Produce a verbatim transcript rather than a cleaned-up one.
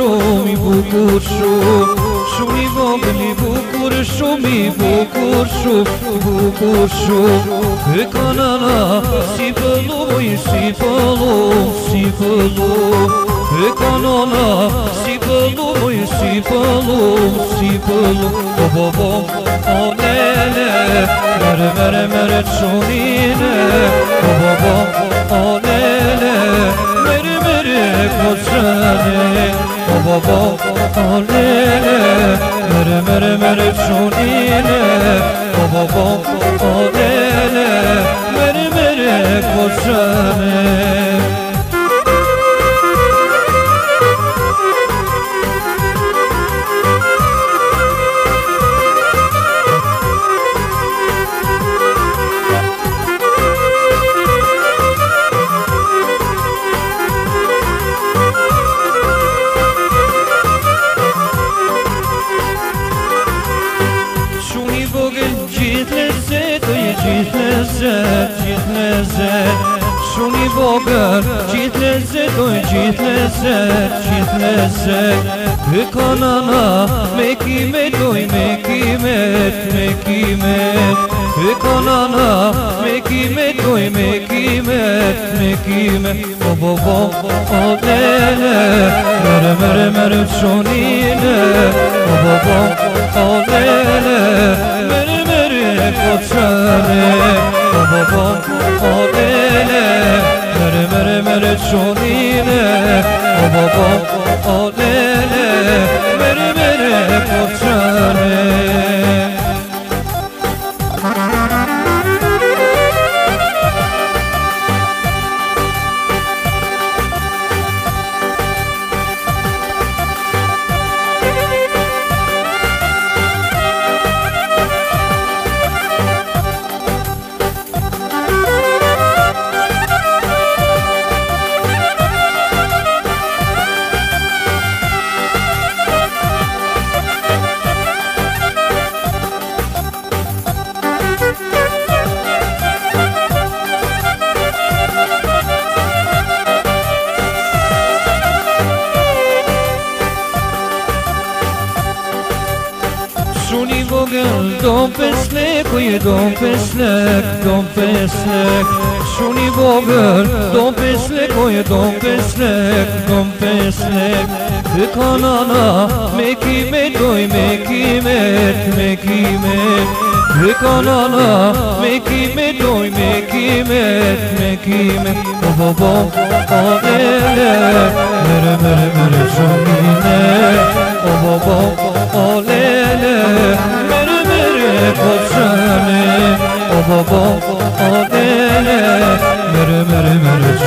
shumë i bukur shumë, shumë i vogël i bukur shumë i bukur shumë, i bukur shumë. E ka nana si pëlluj, si pëlluj, si pëlluj. E ka nana si pëlluj, si pëlluj, si pëlluj. Bo bo bo, o nene, mere mere mere qonine. Bo bo bo, o nene, mere mere koçane. Bo bo bo, o nene, mere mere mere qonine. Bo bo bo, o nene, mere mere koçane. Gjithë lezet, gjithë lezet, shumë i vogël, gjithë lezet, oj gjithë lezet, gjithë lezet. E ka nana me kimet, oj me kimet, me kimet. E ka nana me kimet, oj me kimet, me kimet. Bo bo bo, o nene, mere mere mere qonine. Bo bo bo, o nene, mere mere koçane. Bo bo bo, o nene, mere mere mere qonine. Bo bo bo, o nene, mere mere koçane. Shumë i vogël, do pes lek, oje do pes lek, do pes lek. Shumë i vogël, do pes lek, oje do pes lek, do pes lek. E ka nana me kimet, oj me kimet, me kimet. E ka nana me kimet, oj me kimet, me kimet. Bo bo bo, o nene, mere mere mere qonine. Bo bo bo, o nene, mere mere koçane. Bo bo bo, o nene, mere mere mere